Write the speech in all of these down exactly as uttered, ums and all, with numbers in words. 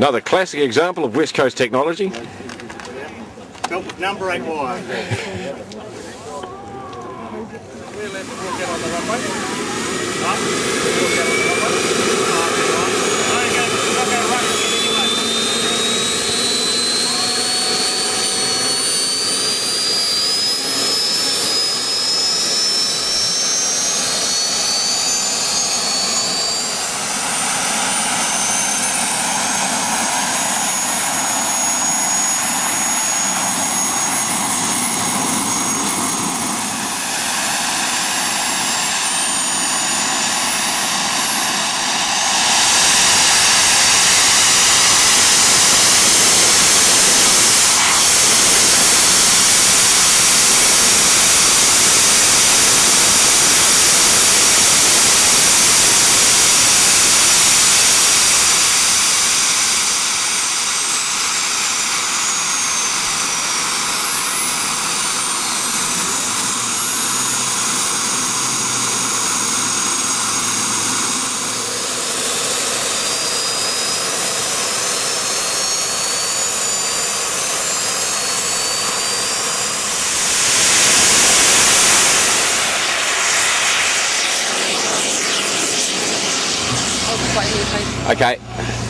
Another classic example of West Coast technology. Built with number eight wire. We'll let we'll get on the runway. Up. We'll get on the runway. No, you're going to, not going to run it anyway. Okay.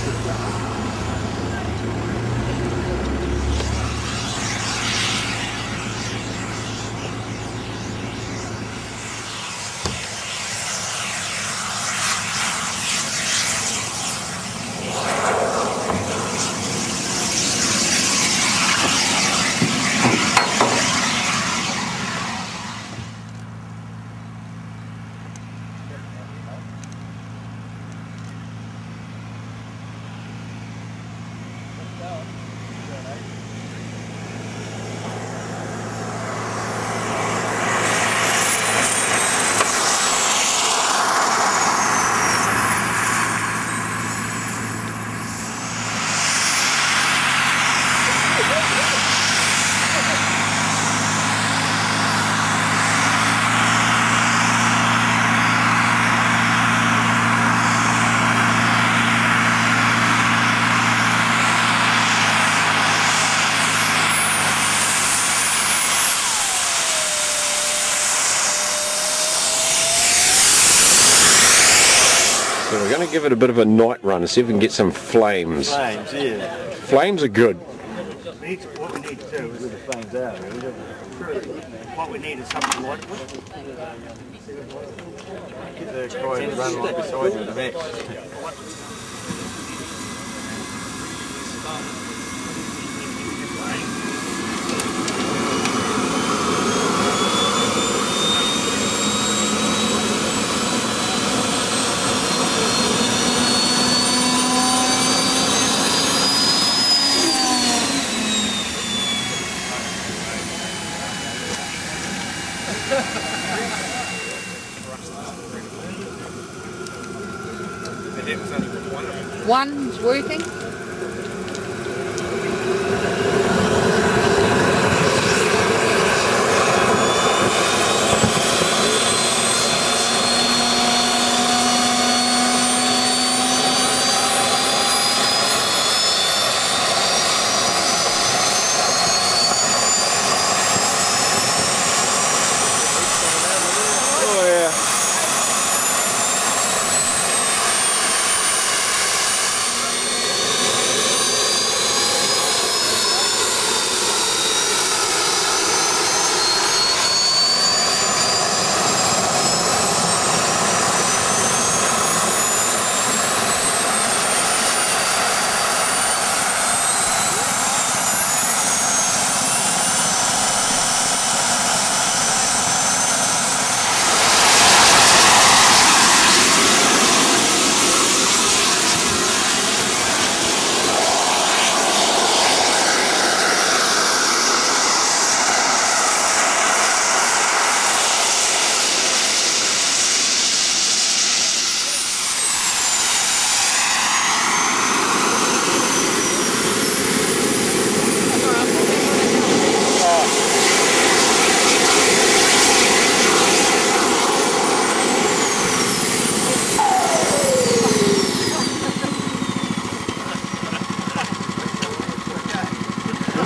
So we're going to give it a bit of a night run and see if we can get some flames. Flames, yeah. Flames are good. Need, what we need to do is the flames out. What we need is something like get the coil and run like beside you the next. One's working.